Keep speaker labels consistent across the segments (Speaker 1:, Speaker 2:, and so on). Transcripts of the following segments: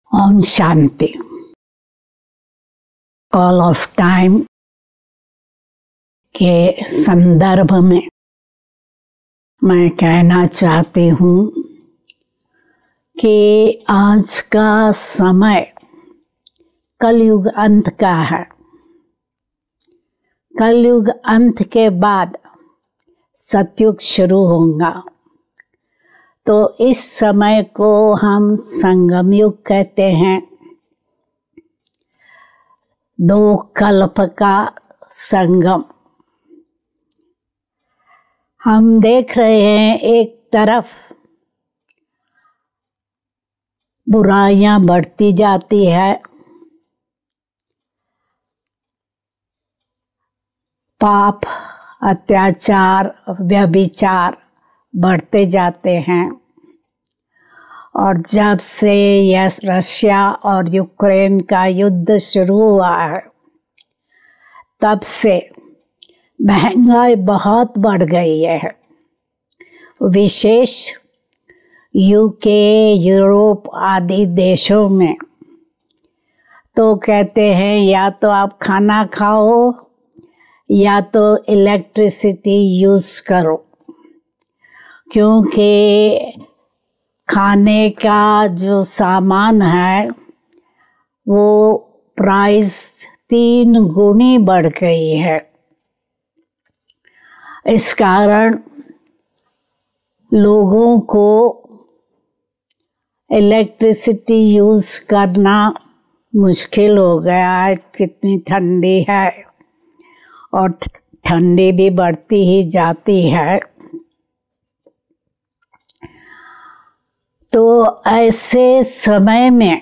Speaker 1: ओम शांति। Call of time के संदर्भ में मैं कहना चाहती हूँ कि आज का समय कलयुग अंत का है। कलयुग अंत के बाद सतयुग शुरू होगा, तो इस समय को हम संगम युग कहते हैं। दो कल्प का संगम हम देख रहे हैं। एक तरफ बुराइयां बढ़ती जाती है, पाप, अत्याचार, व्यभिचार बढ़ते जाते हैं। और जब से यह रशिया और यूक्रेन का युद्ध शुरू हुआ है, तब से महंगाई बहुत बढ़ गई है। विशेष यूके, यूरोप आदि देशों में तो कहते हैं या तो आप खाना खाओ या तो इलेक्ट्रिसिटी यूज़ करो, क्योंकि खाने का जो सामान है वो प्राइस 3 गुनी बढ़ गई है। इस कारण लोगों को इलेक्ट्रिसिटी यूज़ करना मुश्किल हो गया है। कितनी ठंडी है और ठंडी भी बढ़ती ही जाती है। तो ऐसे समय में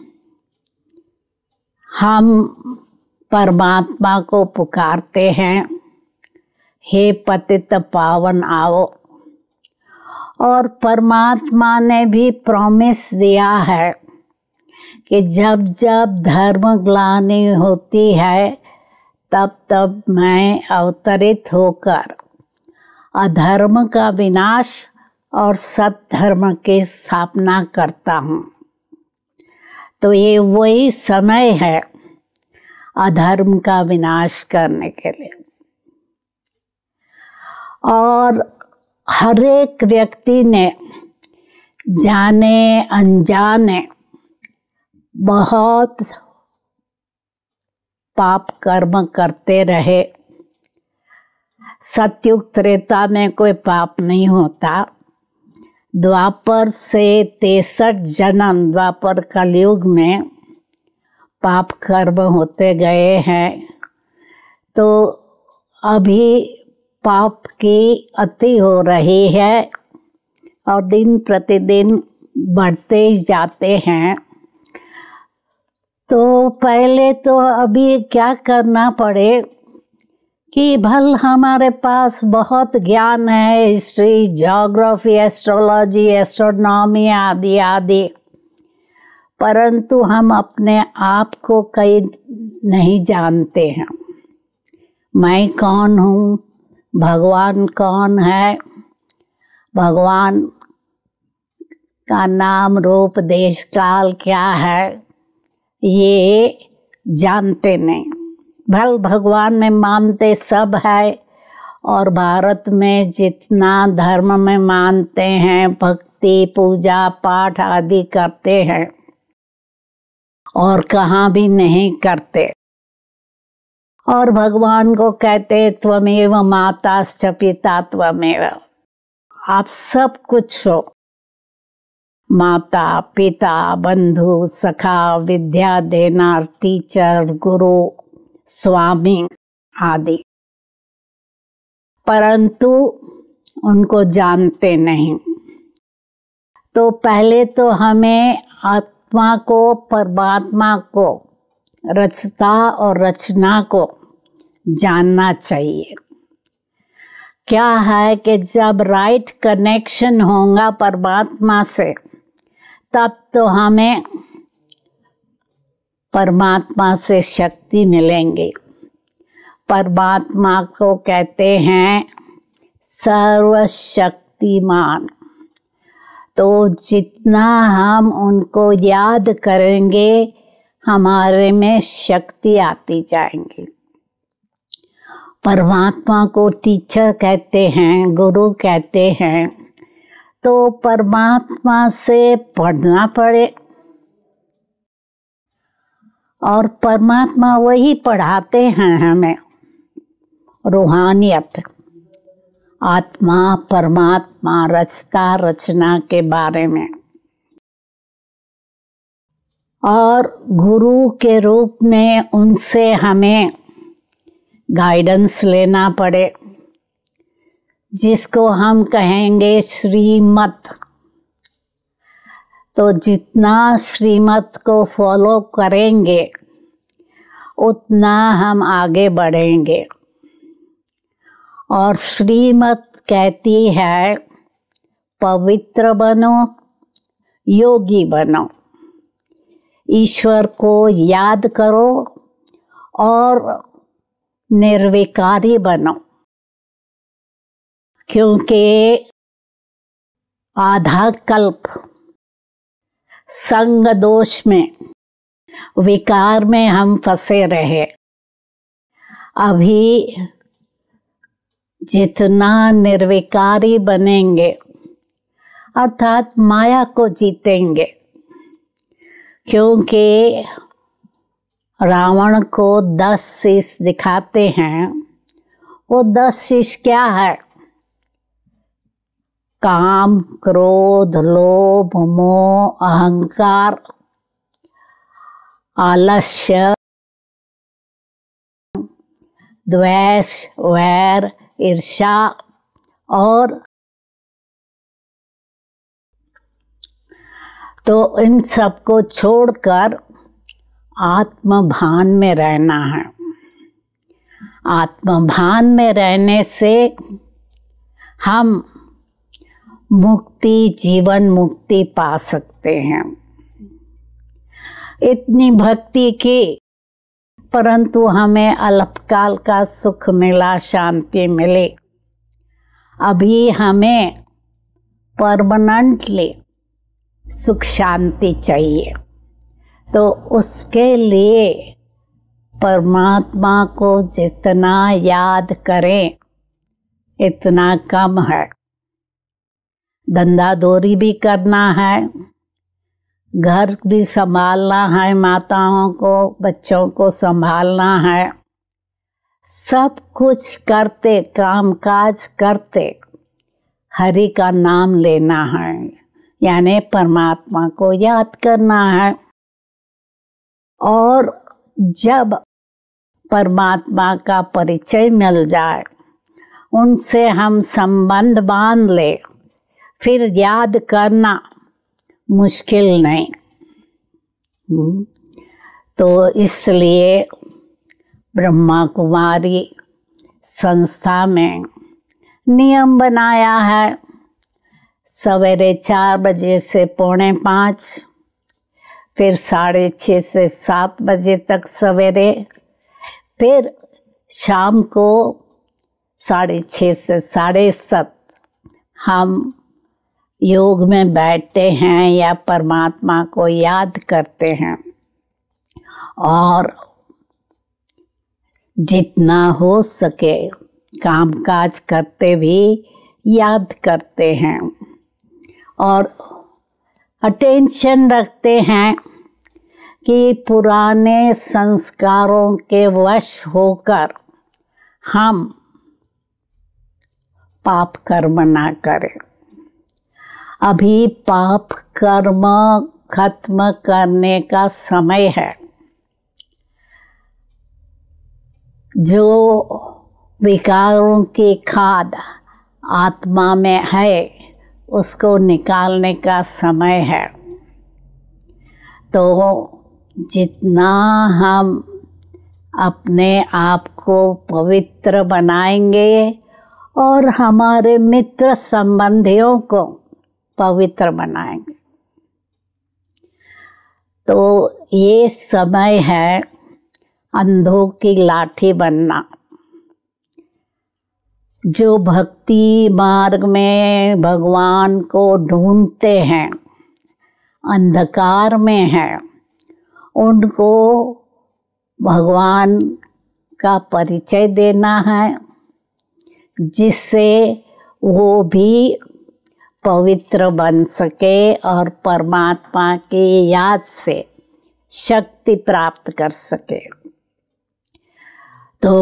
Speaker 1: हम परमात्मा को पुकारते हैं, हे पतित पावन आओ। और परमात्मा ने भी प्रॉमिस दिया है कि जब जब धर्म ग्लानि होती है तब तब मैं अवतरित होकर अधर्म का विनाश और सत्धर्म की स्थापना करता हूँ। तो ये वही समय है अधर्म का विनाश करने के लिए। और हर एक व्यक्ति ने जाने अनजाने बहुत पाप कर्म करते रहे। सतयुग त्रेता में कोई पाप नहीं होता। द्वापर से 63 जन्म द्वापर कलयुग में पाप कर्म होते गए हैं। तो अभी पाप की अति हो रही है और दिन प्रतिदिन बढ़ते जाते हैं। तो पहले तो अभी क्या करना पड़े कि भल हमारे पास बहुत ज्ञान है, हिस्ट्री, ज्योग्राफी, एस्ट्रोलॉजी, एस्ट्रोनॉमी आदि आदि, परंतु हम अपने आप को कई नहीं जानते हैं। मैं कौन हूँ, भगवान कौन है, भगवान का नाम रूप देश काल क्या है, ये जानते नहीं। भल भगवान में मानते सब है, और भारत में जितना धर्म में मानते हैं, भक्ति, पूजा पाठ आदि करते हैं, और कहाँ भी नहीं करते। और भगवान को कहते त्वमेव माताश्च पिता त्वमेव। आप सब कुछ हो, माता, पिता, बंधु, सखा, विद्या देना, टीचर, गुरु, स्वामी आदि, परंतु उनको जानते नहीं। तो पहले तो हमें आत्मा को, परमात्मा को, रचता और रचना को जानना चाहिए। क्या है कि जब राइट कनेक्शन होगा परमात्मा से, तब तो हमें परमात्मा से शक्ति मिलेंगी। परमात्मा को कहते हैं सर्वशक्तिमान। तो जितना हम उनको याद करेंगे हमारे में शक्ति आती जाएंगी। परमात्मा को टीचर कहते हैं, गुरु कहते हैं, तो परमात्मा से पढ़ना पड़े और परमात्मा वही पढ़ाते हैं हमें रूहानियत, आत्मा परमात्मा रचता रचना के बारे में। और गुरु के रूप में उनसे हमें गाइडेंस लेना पड़े, जिसको हम कहेंगे श्रीमत। तो जितना श्रीमत को फॉलो करेंगे उतना हम आगे बढ़ेंगे। और श्रीमत कहती है पवित्र बनो, योगी बनो, ईश्वर को याद करो और निर्विकारी बनो। क्योंकि आधा कल्प संग दोष में, विकार में हम फंसे रहे। अभी जितना निर्विकारी बनेंगे अर्थात माया को जीतेंगे, क्योंकि रावण को 10 शीश दिखाते हैं। वो 10 शीश क्या है? काम, क्रोध, लोभ, मोह, अहंकार, आलस्य, द्वेष, वैर, ईर्ष्या और तो इन सब को छोड़कर आत्मभान में रहना है। आत्मभान में रहने से हम मुक्ति, जीवन मुक्ति पा सकते हैं। इतनी भक्ति की, परंतु हमें अल्पकाल का सुख मिला, शांति मिली। अभी हमें परमानेंटली सुख शांति चाहिए। तो उसके लिए परमात्मा को जितना याद करें इतना कम है। धंधा दौरी भी करना है, घर भी संभालना है, माताओं को, बच्चों को संभालना है। सब कुछ करते, काम काज करते हरि का नाम लेना है, यानी परमात्मा को याद करना है। और जब परमात्मा का परिचय मिल जाए, उनसे हम संबंध बांध ले, फिर याद करना मुश्किल नहीं। तो इसलिए ब्रह्मा कुमारी संस्था में नियम बनाया है, सवेरे 4 बजे से 4:45, फिर 6:30 से 7 बजे तक सवेरे, फिर शाम को 6:30 से 7:30 हम योग में बैठते हैं या परमात्मा को याद करते हैं। और जितना हो सके कामकाज करते भी याद करते हैं और अटेंशन रखते हैं कि पुराने संस्कारों के वश होकर हम पाप कर्म ना करें। अभी पाप कर्म खत्म करने का समय है। जो विकारों की खाद आत्मा में है उसको निकालने का समय है। तो जितना हम अपने आप को पवित्र बनाएंगे और हमारे मित्र संबंधियों को पवित्र बनाएंगे, तो ये समय है अंधों की लाठी बनना। जो भक्ति मार्ग में भगवान को ढूंढते हैं, अंधकार में हैं, उनको भगवान का परिचय देना है, जिससे वो भी पवित्र बन सके और परमात्मा की याद से शक्ति प्राप्त कर सके। तो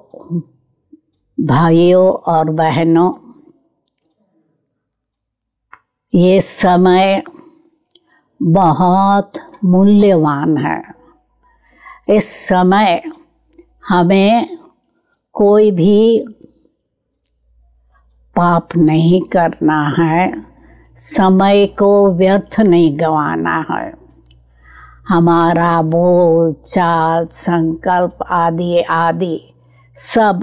Speaker 1: भाइयों और बहनों, ये समय बहुत मूल्यवान है। इस समय हमें कोई भी पाप नहीं करना है, समय को व्यर्थ नहीं गंवाना है। हमारा बोल चाल संकल्प आदि आदि सब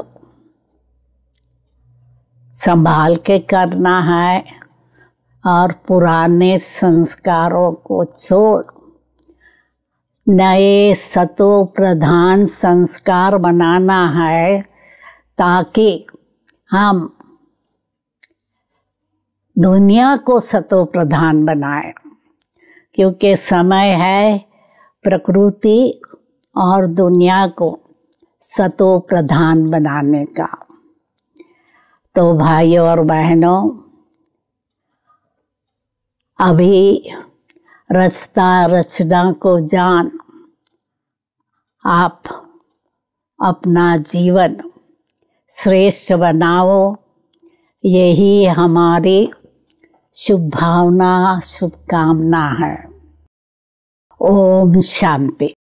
Speaker 1: संभाल के करना है और पुराने संस्कारों को छोड़ नए सतो प्रधान संस्कार बनाना है, ताकि हम दुनिया को सतो प्रधान बनाए। क्योंकि समय है प्रकृति और दुनिया को सतो प्रधान बनाने का। तो भाइयों और बहनों, अभी रचता रचना को जान, आप अपना जीवन श्रेष्ठ बनाओ, यही हमारी शुभ भावना शुभकामना है। ओम शांति।